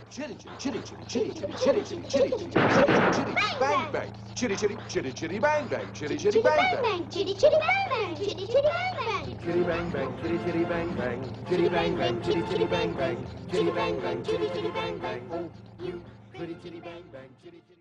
Chitty chitty chitty chitty chitty chitty chitty chitty chitty chitty chitty bang bang. Chitty chitty chitty chitty bang bang. Chitty chitty bang bang. Chitty chitty bang bang. Chitty chitty bang bang. Chitty bang bang. Chitty chitty bang bang. Chitty bang bang. Chitty chitty bang bang. Chitty bang bang. Chitty chitty bang bang. Oh, you pretty chitty bang bang. Chitty chitty.